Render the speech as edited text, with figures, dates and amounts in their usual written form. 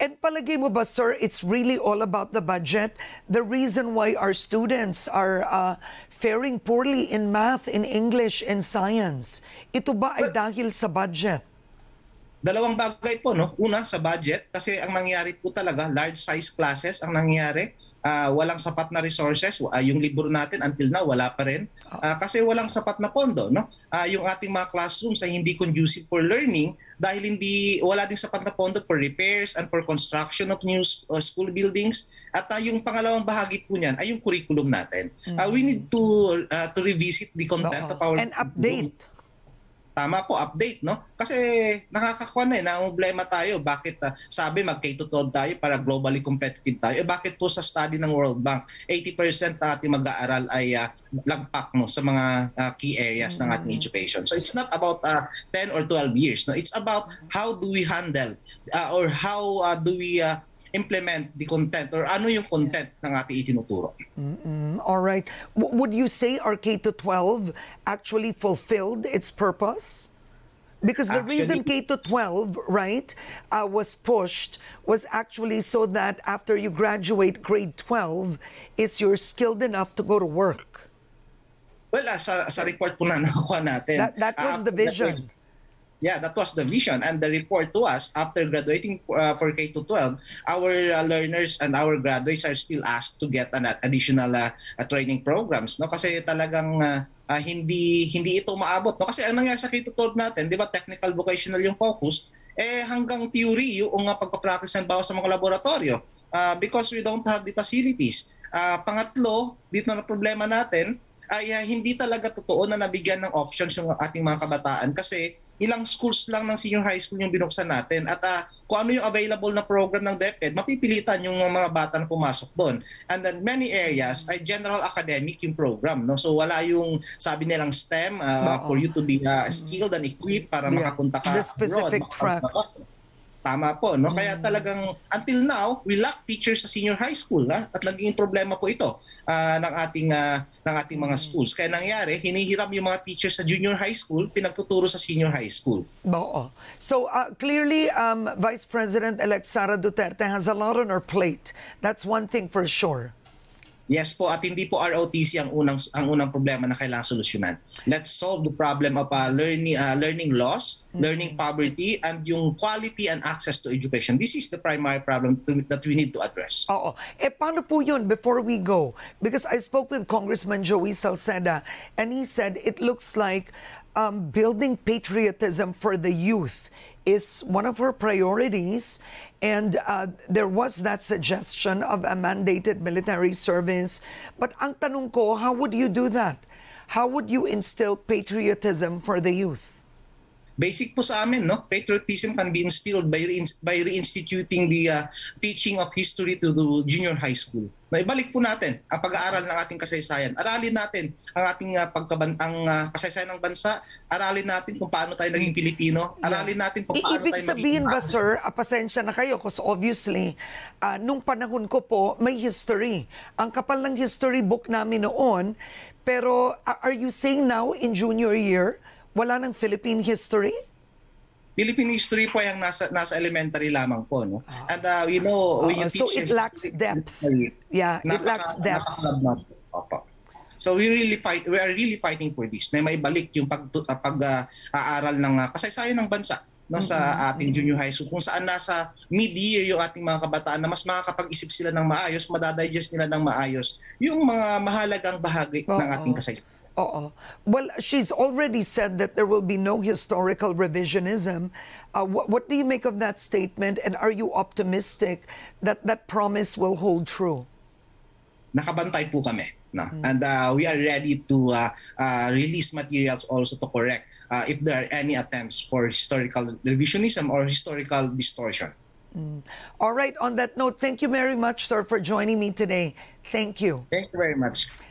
And palagay mo ba, sir, it's really all about the budget? The reason why our students are faring poorly in math, in English, and science, ito ba ay dahil sa budget? Dalawang bagay po, no? Una, sa budget, kasi ang nangyari po talaga, large size classes ang nangyari. Walang sapat na resources. Yung libro natin until now wala pa rin. Kasi walang sapat na pondo, no? Yung ating mga classrooms ay hindi conducive for learning dahil wala ding sapat na pondo for repairs and for construction of new school buildings. At yung pangalawang bahagi po niyan ay yung curriculum natin. We need to revisit the content of our and update. Tama po, update, no? Kasi nakakakuha na problema tayo. Bakit sabi mag-K-12 tayo para globally competitive tayo? Bakit po sa study ng World Bank, 80% na ating mag-aaral ay lagpak, no, sa mga key areas ng ating education. So it's not about 10 or 12 years. No? It's about how do we handle or how do we implement the content or ano yung content ng ating itinuturo. All right. Would you say our K-12 actually fulfilled its purpose? Because the reason K-12, right, was pushed was actually so that after you graduate grade 12, is you're skilled enough to go to work. Well, sa report po na nakuha natin. That was the vision. Yeah, that was the vision. And the report to us, after graduating for K-12, our learners and our graduates are still asked to get an additional training programs. No? Kasi talagang hindi ito maabot. No? Kasi ang nangyari sa K-12 natin, di ba, technical vocational yung focus, hanggang theory yung pagpapractice ng bawa sa mga laboratorio because we don't have the facilities. Pangatlo, dito na problema natin, ay hindi talaga totoo na nabigyan ng options yung ating mga kabataan kasi ilang schools lang ng senior high school yung binuksan natin at kung ano yung available na program ng DepEd, mapipilitan yung mga bata na pumasok doon. And then many areas ay general academic yung program. No? So wala yung sabi nilang STEM for you to be skilled and equipped para makapunta ka the specific track. Tama po, no? Kaya talagang until now, we lack teachers sa senior high school, at naging problema po ito ng ating mga schools. Kaya nangyari, hinihiram yung mga teachers sa junior high school, pinagtuturo sa senior high school. Oo. So clearly, Vice President-elect Sara Duterte has a lot on her plate. That's one thing for sure. Yes po, at hindi po ROTC ang unang problema na kailangang solusyonan. Let's solve the problem of learning loss, learning poverty, and yung quality and access to education. This is the primary problem that we need to address. Oo. Paano po yun before we go? Because I spoke with Congressman Joey Salceda and he said it looks like building patriotism for the youth is one of her priorities. And there was that suggestion of a mandated military service. But ang tanong ko, how would you do that? How would you instill patriotism for the youth? Basic po sa amin, no? Patriotism can be instilled by reinstituting the teaching of history to the junior high school. Na ibalik po natin ang pag-aaral ng ating kasaysayan. Aralin natin ang ating kasaysayan ng bansa. Aralin natin kung paano tayo naging Pilipino. Aralin natin kung paano tayo Ibig sabihin ba, sir, pasensya na kayo because obviously, nung panahon ko po, may history. Ang kapal ng history book namin noon. Pero are you saying now in junior year, wala ng Philippine history? Philippine history po yung nasa elementary lamang po, no? And you know, when you teach, so it lacks depth. Yeah, it lacks depth. So we are really fighting for this. Na maibalik yung pag-aaral ng kasaysayan ng bansa, no, sa ating junior high school kung saan nasa mid-year yung ating mga kabataan na mas makakapag-isip sila ng maayos, madadigest nila ng maayos yung mga mahalagang bahagi ng ating kasaysayan. Well, she's already said that there will be no historical revisionism. What do you make of that statement? And are you optimistic that that promise will hold true? Nakabantay po kami. No? And we are ready to release materials also to correct if there are any attempts for historical revisionism or historical distortion. All right. On that note, thank you very much, sir, for joining me today. Thank you. Thank you very much.